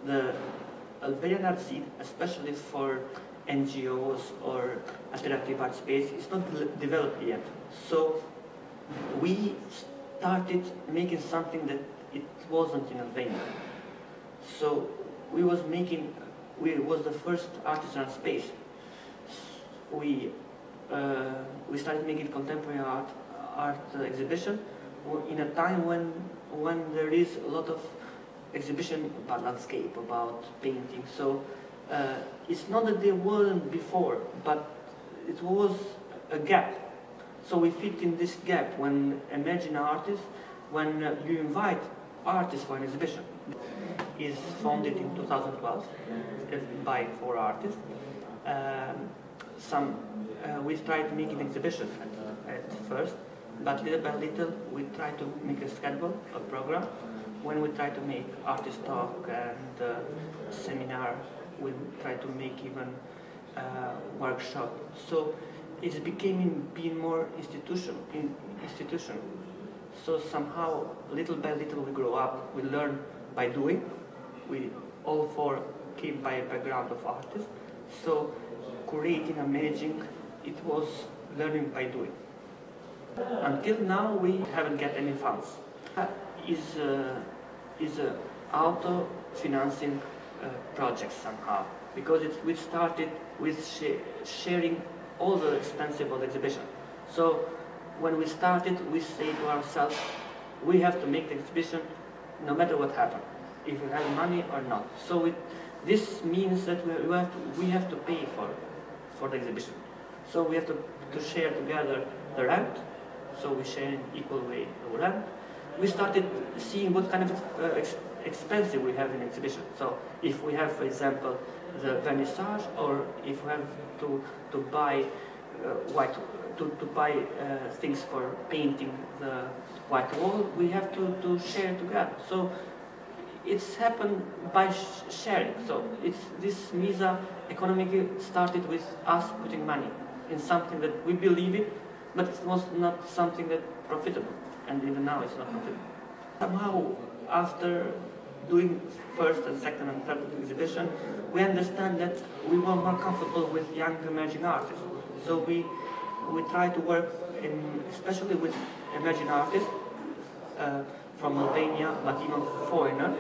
the Albanian art scene, especially for NGOs or interactive art space, is not developed yet. So we started making something that it wasn't in Albania. So we was the first artisan space. We started making contemporary art exhibition in a time when there is a lot of exhibition about landscape, about painting. So it's not that there wasn't before, but it was a gap. So we fit in this gap when emerging artists, when you invite artists for an exhibition. Is founded in 2012 by 4 artists. We tried making exhibition at first, but little by little we tried to make a schedule, a program. When we try to make artist talk and seminar, we try to make even workshop. So it's becoming being more institution. So somehow, little by little, we grow up. We learn by doing. We all 4 came by a background of artists. So creating and managing, it was learning by doing. Until now, we haven't got any funds. Is a auto-financing project somehow, because we started with sharing all the expenses of the exhibition. So when we started, we say to ourselves, we have to make the exhibition no matter what happens, if we have money or not. So this means that we have to pay for the exhibition. So we have to share together the rent. So we share in equal way the rent. We started seeing what kind of expenses we have in exhibition. So if we have, for example, the vernissage, or if we have to buy things for painting the white wall, we have to share together. So it's happened by sharing. So this MIZA economically started with us putting money in something that we believe in, but it was not something that profitable. And even now it's not profitable. Somehow, after doing first and second and third exhibition, we understand that we were more comfortable with young emerging artists. So we try to work especially with emerging artists from Albania, but even foreigner.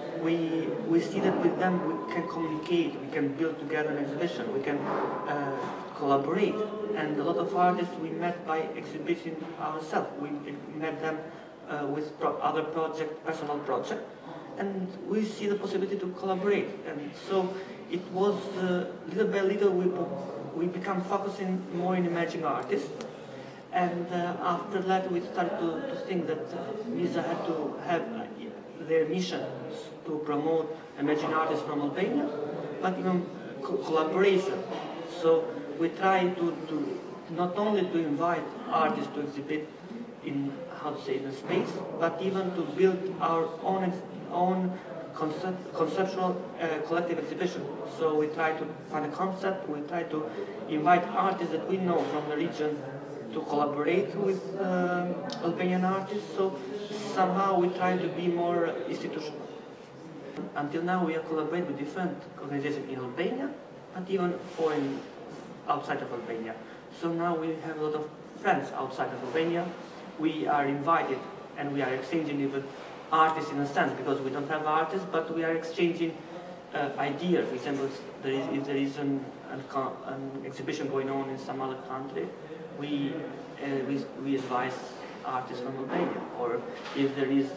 We see that with them we can communicate, we can build together an exhibition, we can collaborate. And a lot of artists we met by exhibiting ourselves. We met them with other projects, personal projects, and we see the possibility to collaborate. And so it was little by little we become focusing more in emerging artists. And after that we started to think that MIZA had to have their mission to promote emerging artists from Albania, but even collaboration. So we try to not only to invite artists to exhibit in, in a space, but even to build our own conceptual collective exhibition. So we try to find a concept, we try to invite artists that we know from the region to collaborate with Albanian artists. So somehow we try to be more institutional. Until now we have collaborated with different organizations in Albania, but even foreign outside of Albania. So now we have a lot of friends outside of Albania. We are invited and we are exchanging even artists in a sense, because we don't have artists, but we are exchanging ideas. For example, if there is an exhibition going on in some other country, we advise artists from Albania. Or if there is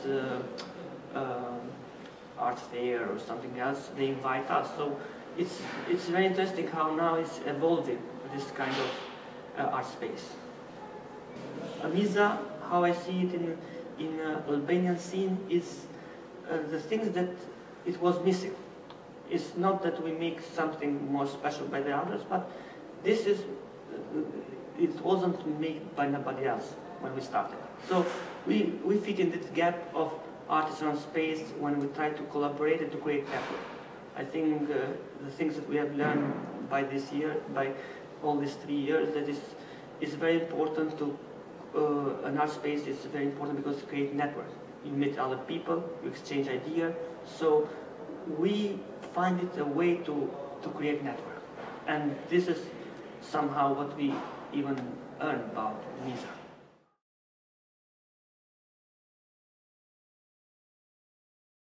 art fair or something else, they invite us. So it's very interesting how now it's evolving, this kind of art space. MIZA, how I see it in Albanian scene, is the things that it was missing. It's not that we make something more special by the others, but this is, it wasn't made by nobody else when we started. So we fit in this gap of artisan space when we try to collaborate and to create capital. I think the things that we have learned by this year, by all these 3 years, that is very important to an art space is very important because it creates network. You meet other people, you exchange ideas. So we find it a way to create network. And this is somehow what we even earn about MIZA.